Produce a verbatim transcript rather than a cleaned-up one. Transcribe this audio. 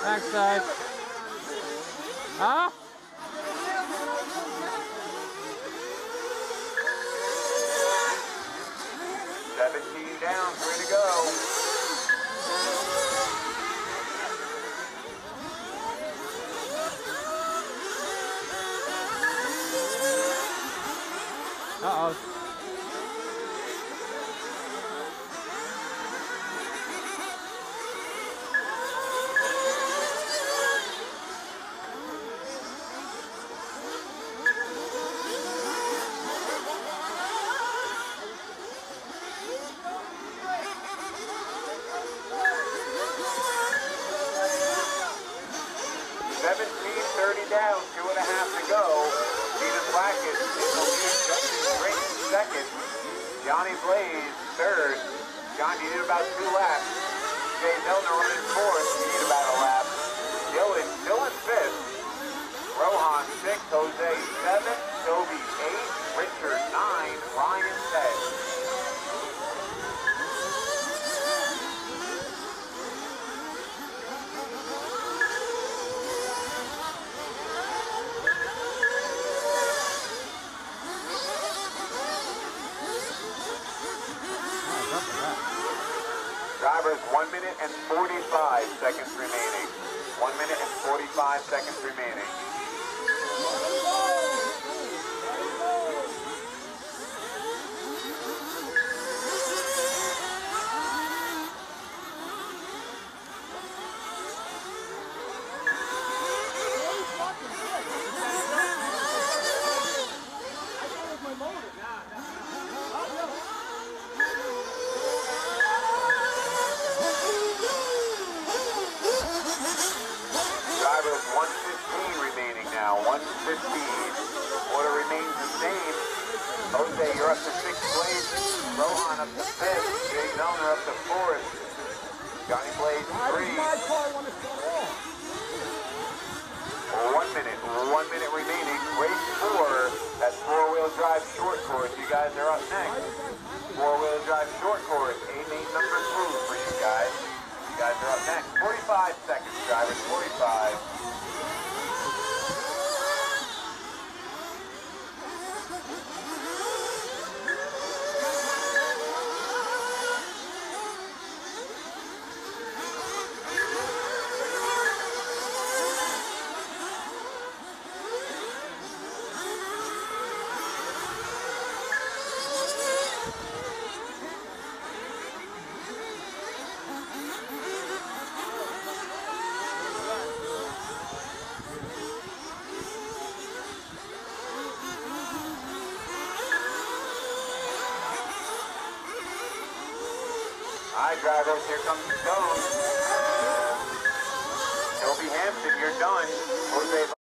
Thanks, guys. Huh? seventeen down, three to go. Uh-oh. seventeen thirty down, two and a half to go. Peter Blackett is the lead. Justin Drake second. Johnny Blaze third. John, you need about two laps. Jay Zellner running fourth. You need about a lap. Dylan still in fifth. Rohan six. Jose seven. Toby eight. Richard nine. Ryan ten. Drivers, one minute and forty-five seconds remaining. One minute and forty-five seconds remaining. one fifteen remaining now, one fifteen. Order remains the same. Jose, you're up to sixth place. Rohan up to fifth. Jay Zellner up to fourth. Johnny Blaze three. One minute, one minute remaining. Race four, that's four-wheel drive short course. You guys are up next. Four-wheel drive short course, A main number two for you guys. You guys are up next. forty-five seconds, drivers, forty-five. All right, drivers, here comes the stone. Toby Hampton, you're done. Jose